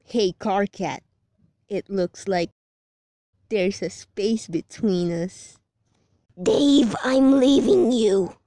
Hey, car cat. It looks like there's a space between us. Dave, I'm leaving you.